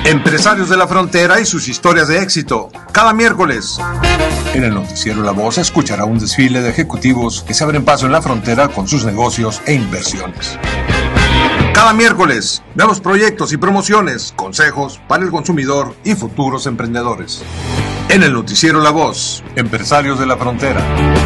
Empresarios de la frontera y sus historias de éxito. Cada miércoles. En el noticiero La Voz escuchará un desfile de ejecutivos que se abren paso en la frontera con sus negocios e inversiones. Cada miércoles, nuevos proyectos y promociones, consejos para el consumidor y futuros emprendedores. En el noticiero La Voz, Empresarios de la Frontera.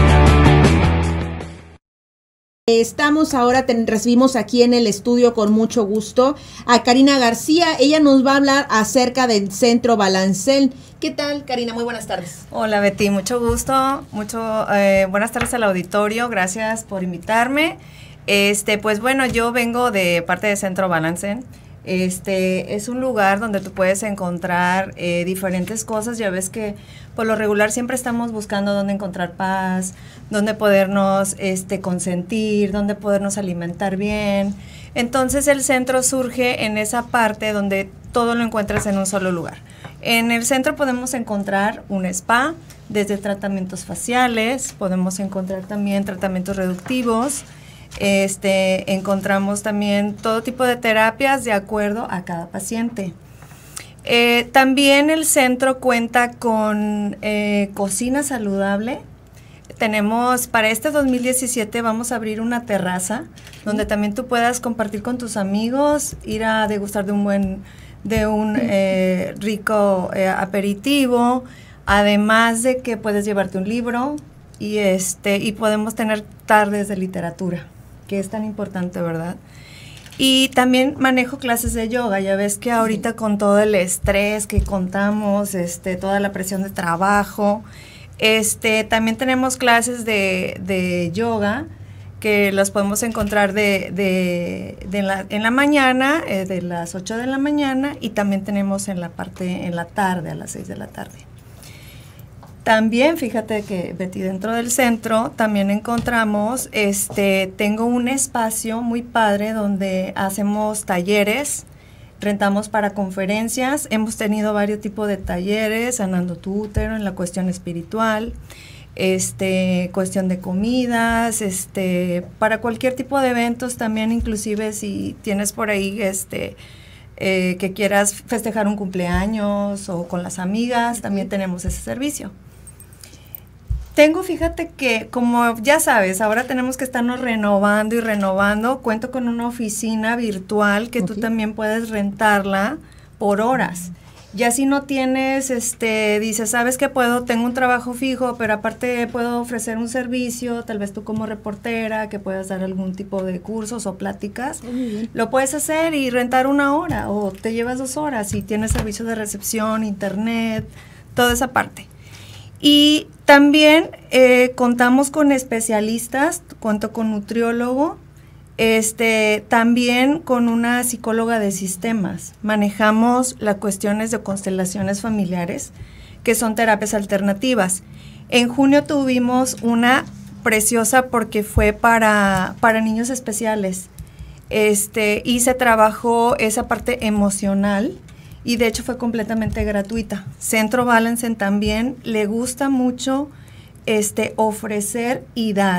Estamos ahora, recibimos aquí en el estudio con mucho gusto a Karina García. Ella nos va a hablar acerca del Centro Balancén. ¿Qué tal, Karina? Muy buenas tardes. Hola, Betty, mucho gusto, buenas tardes al auditorio, gracias por invitarme. Pues bueno, yo vengo de parte de Centro Balancén. Es un lugar donde tú puedes encontrar diferentes cosas. Ya ves que por lo regular siempre estamos buscando dónde encontrar paz, dónde podernos consentir, dónde podernos alimentar bien. Entonces el centro surge en esa parte donde todo lo encuentras en un solo lugar. En el centro podemos encontrar un spa, desde tratamientos faciales, podemos encontrar también tratamientos reductivos. Encontramos también todo tipo de terapias de acuerdo a cada paciente. También el centro cuenta con cocina saludable. Tenemos, para este 2017 vamos a abrir una terraza donde también tú puedas compartir con tus amigos, ir a degustar de un rico aperitivo, además de que puedes llevarte un libro y podemos tener tardes de literatura, que es tan importante, ¿verdad? Y también manejo clases de yoga. Ya ves que ahorita con todo el estrés que contamos, toda la presión de trabajo, también tenemos clases de yoga que las podemos encontrar en la mañana, de las 8 de la mañana, y también tenemos en la tarde, a las 6 de la tarde. También, fíjate que, Betty, dentro del centro también encontramos, tengo un espacio muy padre donde hacemos talleres, rentamos para conferencias, hemos tenido varios tipos de talleres, sanando tu útero en la cuestión espiritual, cuestión de comidas, para cualquier tipo de eventos también, inclusive si tienes por ahí, que quieras festejar un cumpleaños o con las amigas, también tenemos ese servicio. Fíjate que, como ya sabes, ahora tenemos que estarnos renovando y renovando. Cuento con una oficina virtual que tú también puedes rentarla por horas. Ya si no tienes, dices, ¿sabes qué puedo? Tengo un trabajo fijo, pero aparte puedo ofrecer un servicio, tal vez tú como reportera, que puedas dar algún tipo de cursos o pláticas. Lo puedes hacer y rentar 1 hora, o te llevas 2 horas y tienes servicio de recepción, internet, toda esa parte. Y también contamos con especialistas, cuento con nutriólogo, también con una psicóloga de sistemas. Manejamos las cuestiones de constelaciones familiares, que son terapias alternativas. En junio tuvimos una preciosa porque fue para niños especiales, y se trabajó esa parte emocional. Y de hecho fue completamente gratuita. Centro Balancén también le gusta mucho ofrecer y dar,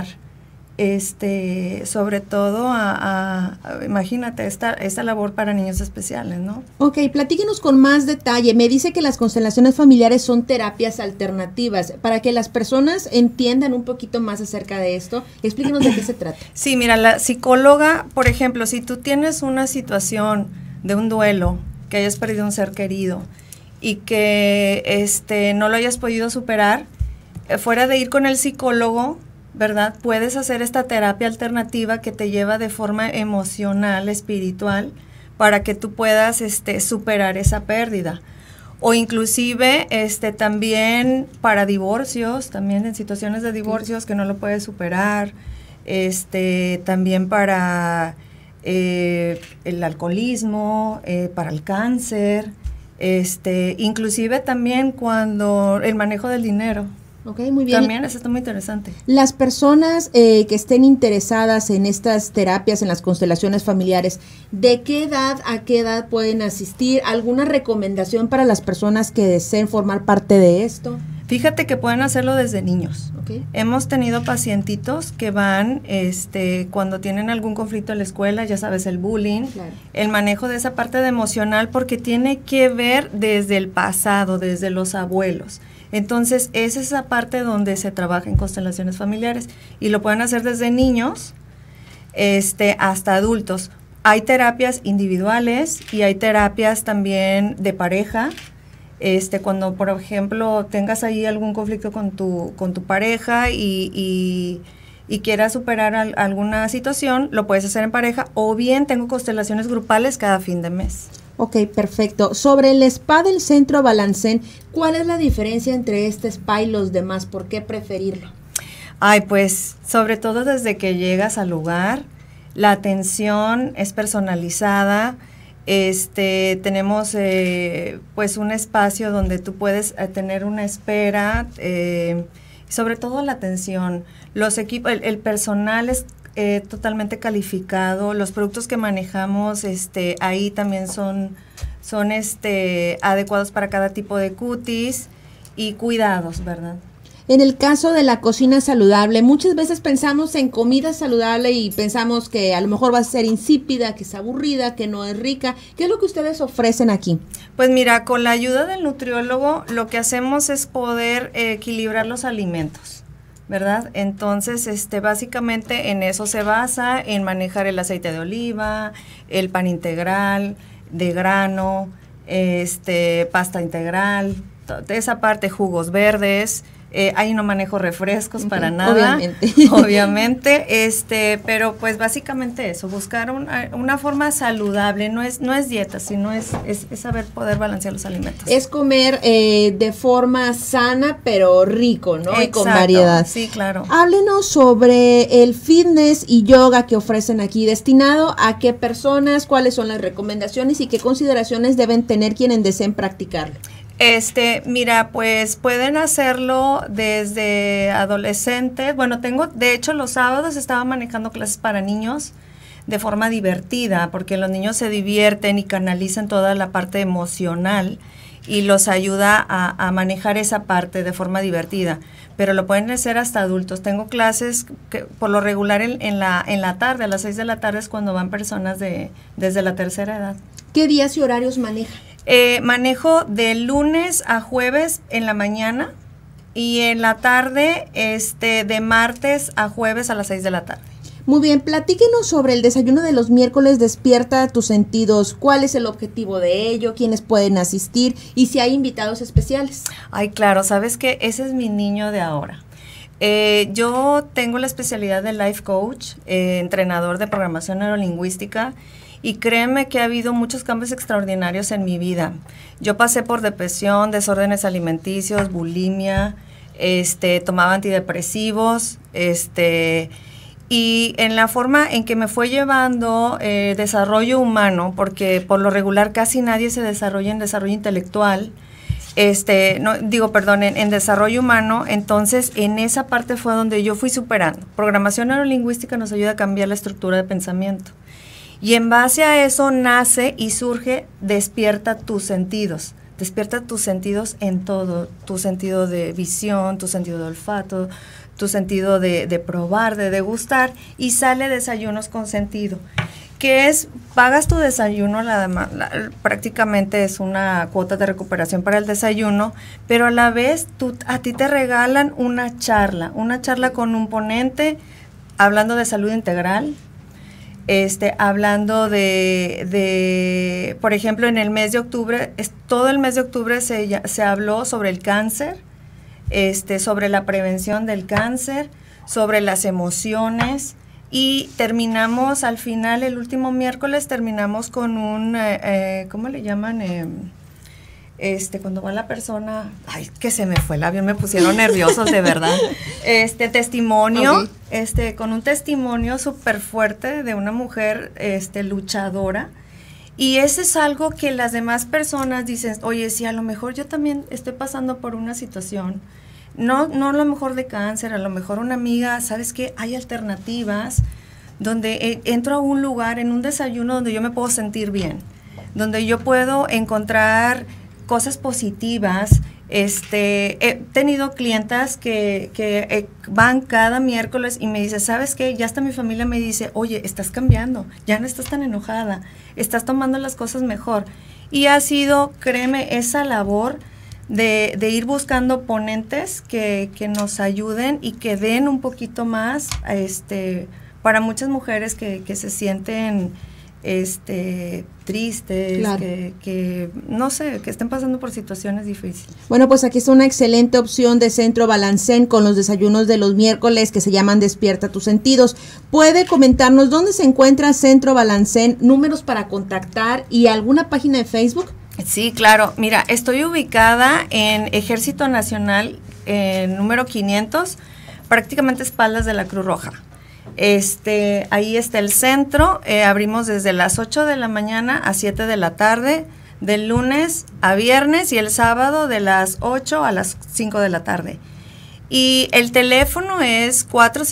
sobre todo imagínate, esta labor para niños especiales, ¿no? Ok, platíquenos con más detalle. Me dice que las constelaciones familiares son terapias alternativas. Para que las personas entiendan un poquito más acerca de esto, explíquenos de qué se trata. Sí, mira, la psicóloga, por ejemplo, si tú tienes una situación de un duelo, que hayas perdido un ser querido y que no lo hayas podido superar, fuera de ir con el psicólogo, ¿verdad? Puedes hacer esta terapia alternativa que te lleva de forma emocional, espiritual, para que tú puedas superar esa pérdida. O inclusive también para divorcios, también en situaciones de divorcios que no lo puedes superar, también para el alcoholismo, para el cáncer, inclusive también cuando el manejo del dinero. Ok, muy bien. También eso está muy interesante. Las personas que estén interesadas en estas terapias, en las constelaciones familiares, ¿de qué edad a qué edad pueden asistir? ¿Alguna recomendación para las personas que deseen formar parte de esto? Fíjate que pueden hacerlo desde niños. Okay. Hemos tenido pacientitos que van cuando tienen algún conflicto en la escuela, ya sabes, el bullying, claro, el manejo de esa parte de emocional, porque tiene que ver desde el pasado, desde los abuelos. Entonces, es esa parte donde se trabaja en constelaciones familiares y lo pueden hacer desde niños hasta adultos. Hay terapias individuales y hay terapias también de pareja. Cuando, por ejemplo, tengas ahí algún conflicto con tu pareja y quieras superar alguna situación, lo puedes hacer en pareja, o bien tengo constelaciones grupales cada fin de mes. Ok, perfecto. Sobre el spa del Centro Balancén, ¿cuál es la diferencia entre este spa y los demás? ¿Por qué preferirlo? Ay, pues, sobre todo desde que llegas al lugar, la atención es personalizada. Tenemos pues un espacio donde tú puedes tener una espera, sobre todo la atención. Los equipos, el personal es totalmente calificado. Los productos que manejamos ahí también son adecuados para cada tipo de cutis y cuidados, ¿verdad? En el caso de la cocina saludable, muchas veces pensamos en comida saludable y pensamos que a lo mejor va a ser insípida, que es aburrida, que no es rica. ¿Qué es lo que ustedes ofrecen aquí? Pues mira, con la ayuda del nutriólogo, lo que hacemos es poder equilibrar los alimentos, ¿verdad? Entonces, básicamente en eso se basa, en manejar el aceite de oliva, el pan integral, de grano, pasta integral, esa parte, jugos verdes. Ahí no manejo refrescos para nada, obviamente, pero pues básicamente eso, buscar una forma saludable, no es dieta, sino es saber poder balancear los alimentos. Es comer de forma sana, pero rico, ¿no? Exacto, y con variedad. Sí, claro. Háblenos sobre el fitness y yoga que ofrecen aquí, destinado a qué personas, cuáles son las recomendaciones y qué consideraciones deben tener quienes deseen practicarlo. Mira, pues pueden hacerlo desde adolescentes. Bueno, de hecho, los sábados estaba manejando clases para niños de forma divertida, porque los niños se divierten y canalizan toda la parte emocional y los ayuda a manejar esa parte de forma divertida. Pero lo pueden hacer hasta adultos. Tengo clases que por lo regular en la tarde, a las 6 de la tarde es cuando van personas desde la tercera edad. ¿Qué días y horarios maneja? Manejo de lunes a jueves en la mañana y en la tarde de martes a jueves a las 6 de la tarde. Muy bien, platíquenos sobre el desayuno de los miércoles Despierta tus sentidos. ¿Cuál es el objetivo de ello? ¿Quiénes pueden asistir? Y si hay invitados especiales. Ay, claro, ¿sabes qué? Ese es mi niño de ahora. Yo tengo la especialidad de Life Coach, entrenador de programación neurolingüística. Y créeme que ha habido muchos cambios extraordinarios en mi vida. Yo pasé por depresión, desórdenes alimenticios, bulimia, tomaba antidepresivos, y en la forma en que me fue llevando desarrollo humano, porque por lo regular casi nadie se desarrolla en desarrollo intelectual, en desarrollo humano. Entonces en esa parte fue donde yo fui superando. Programación neurolingüística nos ayuda a cambiar la estructura de pensamiento. Y en base a eso nace y surge Despierta tus sentidos. Despierta tus sentidos en todo, tu sentido de visión, tu sentido de olfato, tu sentido de probar, de degustar, y sale Desayunos con Sentido, que es, pagas tu desayuno, prácticamente es una cuota de recuperación para el desayuno, pero a la vez a ti te regalan una charla con un ponente hablando de salud integral, hablando de, por ejemplo, en el mes de octubre, todo el mes de octubre se habló sobre el cáncer, sobre la prevención del cáncer, sobre las emociones, y terminamos al final, el último miércoles, terminamos con un, ¿cómo le llaman? Cuando va la persona, ay, que se me fue el avión, me pusieron nerviosos, de verdad. Testimonio, okay. Con un testimonio súper fuerte de una mujer, luchadora. Y eso es algo que las demás personas dicen, oye, si a lo mejor yo también estoy pasando por una situación, no a lo mejor de cáncer, a lo mejor una amiga, ¿sabes qué? Hay alternativas donde entro a un lugar, en un desayuno donde yo me puedo sentir bien, donde yo puedo encontrar cosas positivas, He tenido clientas que van cada miércoles y me dicen, ¿sabes qué? Ya hasta mi familia me dice, oye, estás cambiando, ya no estás tan enojada, estás tomando las cosas mejor. Y ha sido, créeme, esa labor de ir buscando ponentes que nos ayuden y que den un poquito más para muchas mujeres que se sienten tristes, claro, que no sé, que estén pasando por situaciones difíciles. Bueno, pues aquí está una excelente opción de Centro Balancén con los desayunos de los miércoles que se llaman Despierta tus sentidos. ¿Puede comentarnos dónde se encuentra Centro Balancén, números para contactar y alguna página de Facebook? Sí, claro. Mira, estoy ubicada en Ejército Nacional, número 500, prácticamente espaldas de la Cruz Roja. Ahí está el centro, abrimos desde las 8 de la mañana a 7 de la tarde, del lunes a viernes, y el sábado de las 8 a las 5 de la tarde. Y el teléfono es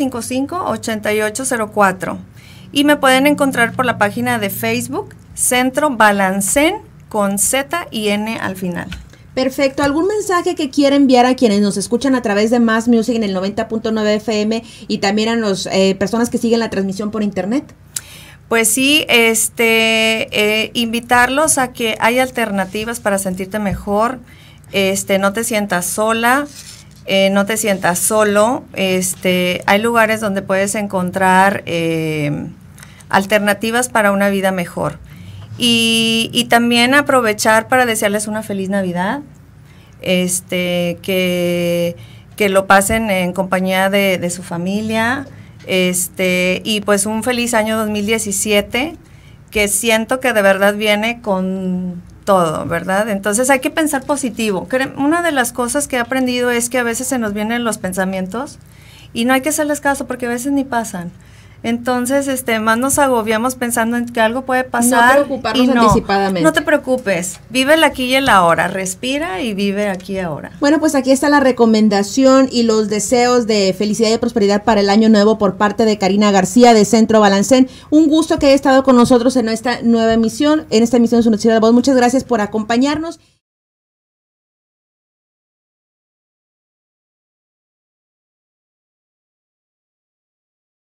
455-8804. Y me pueden encontrar por la página de Facebook, Centro Balancén, con Z y N al final. Perfecto. ¿Algún mensaje que quiera enviar a quienes nos escuchan a través de Más Music en el 90.9 FM y también a las personas que siguen la transmisión por internet? Pues sí, invitarlos a que hay alternativas para sentirte mejor, no te sientas sola, no te sientas solo, hay lugares donde puedes encontrar alternativas para una vida mejor. Y también aprovechar para desearles una feliz Navidad, que lo pasen en compañía de su familia, y pues un feliz año 2017, que siento que de verdad viene con todo, ¿verdad? Entonces hay que pensar positivo. Una de las cosas que he aprendido es que a veces se nos vienen los pensamientos y no hay que hacerles caso porque a veces ni pasan. Entonces, más nos agobiamos pensando en que algo puede pasar. No preocuparnos anticipadamente. No te preocupes, vive el aquí y el ahora, respira y vive aquí y ahora. Bueno, pues aquí está la recomendación y los deseos de felicidad y prosperidad para el año nuevo por parte de Karina García de Centro Balancén. Un gusto que haya estado con nosotros en esta nueva emisión, en esta emisión de su Noticiero de Voz. Muchas gracias por acompañarnos.